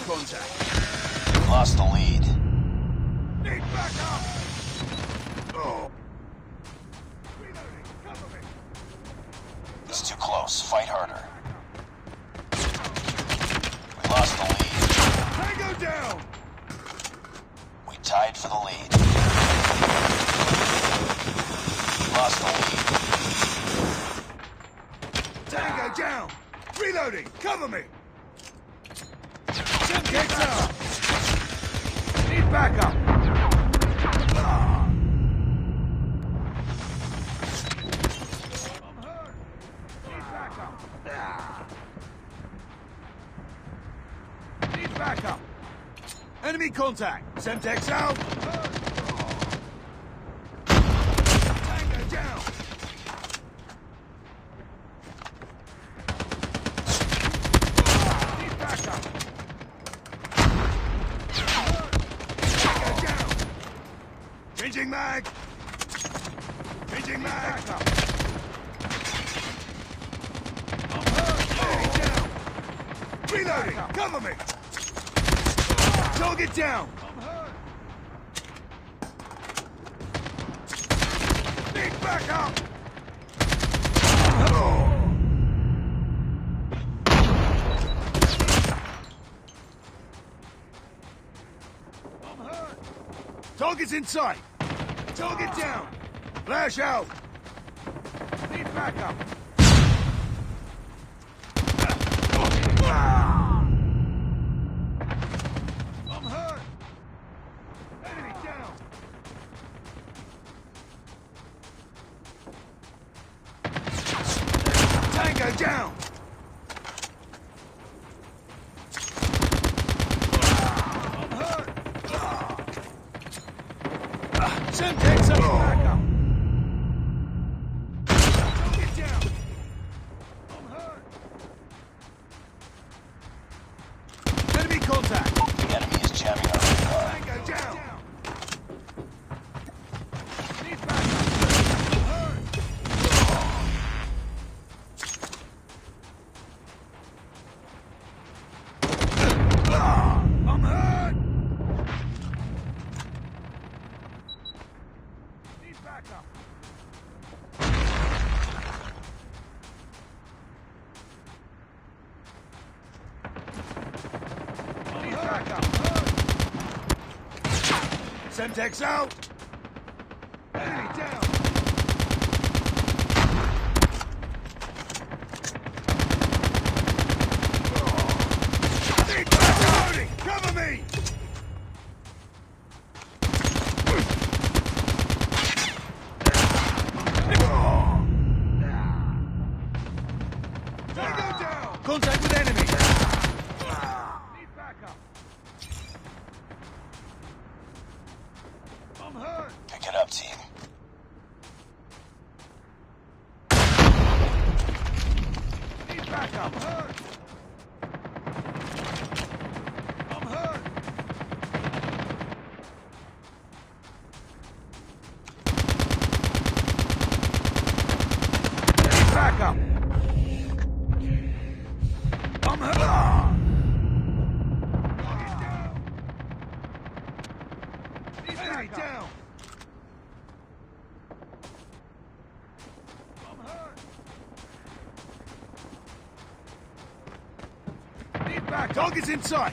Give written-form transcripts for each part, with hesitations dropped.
contact. Lost the lead. Need backup! Oh. Reloading, cover me. It's too close. Fight harder. We lost the lead. Tango down! We tied for the lead. Lost the lead. Tango down! Reloading, cover me! Get down! Need backup! I'm hurt! Need backup! Need backup! Enemy contact! Semtex out! Tango down! Need backup! Tango down! Changing mag! Changing mag! I'm hurt! Enemy down! Reloading! Cover me! Target down! I'm hurt! Need backup! I'm hurt! Target's in sight! Target down! Flash out! Need backup! I'm hurt! Enemy down! Tango down! I'm hurt! Semtex up! Backup! Get down! I'm hurt! Enemy contact! The enemy is jamming our radar. Tango down! Need backup! I'm hurt! I'm hurt! Need backup! Need backup! Semtex out! Enemy down! Need backup! Cover me! Tango down! Contact with enemy! Need backup! I'm hurt! Pick it up, team. Need backup! I'm hurt! I'm hurt! Need backup! I'm hurt! Target down! Need enemy down! I'm hurt! Need back! Target's in sight!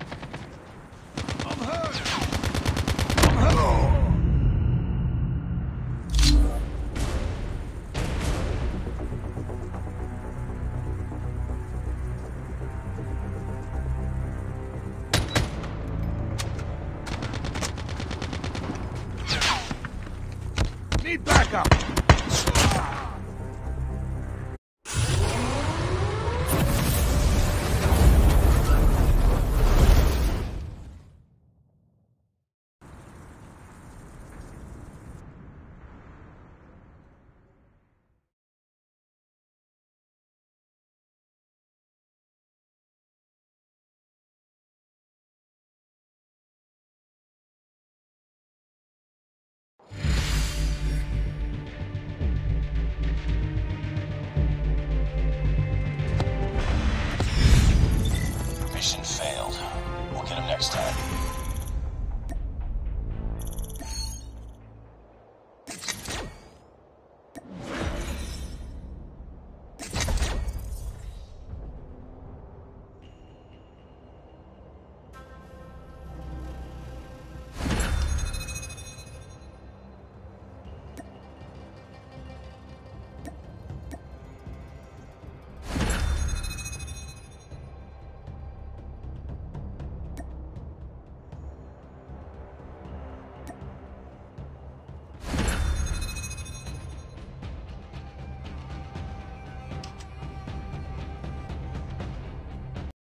I'm hurt! I'm hurt! Need backup! next time.